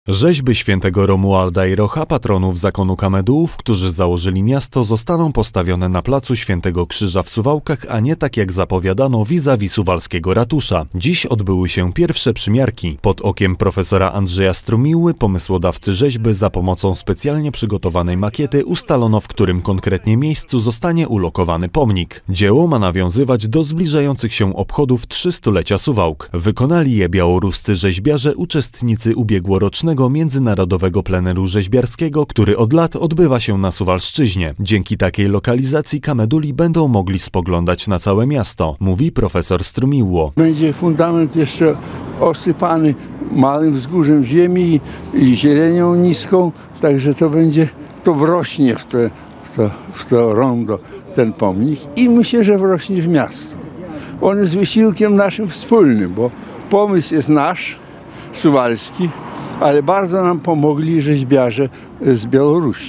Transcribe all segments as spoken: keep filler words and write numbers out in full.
Rzeźby świętego Romualda i Rocha, patronów zakonu Kamedułów, którzy założyli miasto, zostaną postawione na placu Świętego Krzyża w Suwałkach, a nie tak jak zapowiadano vis-a-vis suwalskiego ratusza. Dziś odbyły się pierwsze przymiarki. Pod okiem profesora Andrzeja Strumiły, pomysłodawcy rzeźby, za pomocą specjalnie przygotowanej makiety ustalono, w którym konkretnie miejscu zostanie ulokowany pomnik. Dzieło ma nawiązywać do zbliżających się obchodów trzystulecia Suwałk. Wykonali je białoruscy rzeźbiarze, uczestnicy ubiegłorocznego międzynarodowego pleneru rzeźbiarskiego, który od lat odbywa się na Suwalszczyźnie. Dzięki takiej lokalizacji Kameduli będą mogli spoglądać na całe miasto, mówi profesor Strumiło. Będzie fundament jeszcze osypany małym wzgórzem ziemi i zielenią niską, także to będzie, to wrośnie w, te, w, to, w to rondo ten pomnik i myślę, że wrośnie w miasto. On jest wysiłkiem naszym wspólnym, bo pomysł jest nasz, suwalski, ale bardzo nam pomogli rzeźbiarze z Białorusi.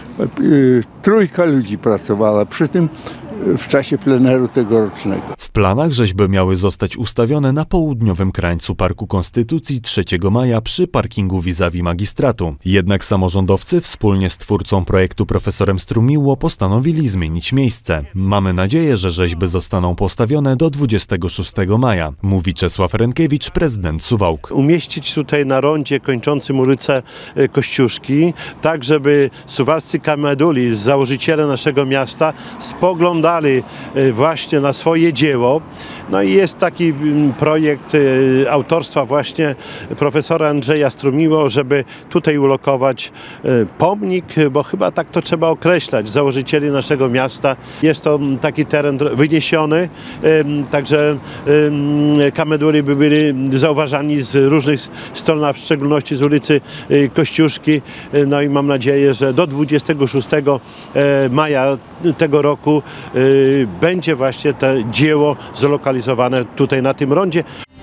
Trójka ludzi pracowała przy tym w czasie pleneru tegorocznego. W planach rzeźby miały zostać ustawione na południowym krańcu Parku Konstytucji trzeciego maja przy parkingu vis-a-vis magistratu. Jednak samorządowcy wspólnie z twórcą projektu profesorem Strumiło postanowili zmienić miejsce. Mamy nadzieję, że rzeźby zostaną postawione do dwudziestego szóstego maja, mówi Czesław Rękiewicz, prezydent Suwałk. Umieścić tutaj na rondzie kończącym ulicę Kościuszki, tak żeby suwalscy Kameduli, założyciele naszego miasta, spoglądali właśnie na swoje dzieło. No i jest taki projekt autorstwa właśnie profesora Andrzeja Strumiło, żeby tutaj ulokować pomnik, bo chyba tak to trzeba określać, założycieli naszego miasta. Jest to taki teren wyniesiony, także Kameduli by byli zauważani z różnych stron, a w szczególności z ulicy Kościuszki. No i mam nadzieję, że do dwudziestego szóstego maja tego roku będzie właśnie to dzieło zlokalizowane tutaj na tym rondzie.